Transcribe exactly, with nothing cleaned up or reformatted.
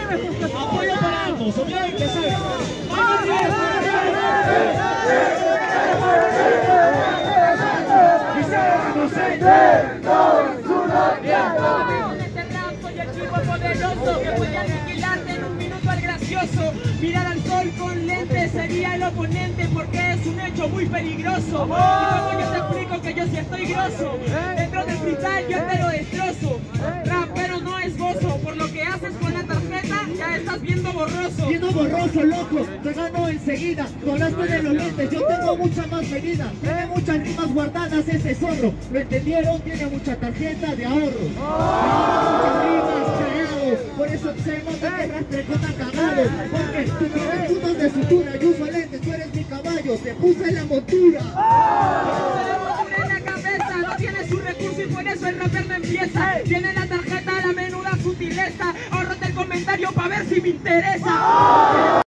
Apoyo para ambos, ¿ok? Ya saben. Poderoso que puede aniquilarte en un minuto al gracioso. Mirar al sol con lentes sería el oponente porque es un hecho muy peligroso. Y luego yo te explico que yo sí estoy grosso. Dentro del freestyle yo te lo destrozo. Rap pero no es gozo. Por lo que haces con la tarjeta ya estás viendo borroso. Viendo borroso, loco, te gano enseguida. Tú hablaste de los lentes, yo tengo mucha más medida. Tiene muchas rimas guardadas ese zorro. ¿Lo entendieron? Tiene mucha tarjeta de ahorro. Muchas rimas, cagado. Por eso se monta que rastre con tan cagado. Porque tú tienes puntos de sutura. Yo uso lentes, tú eres mi caballo. Te puse la montura. En la cabeza no tiene su recurso y por eso el rapper no empieza. Tiene la tarjeta, la menuda sutileza. Ahórrate el comentario para ver si me interesa.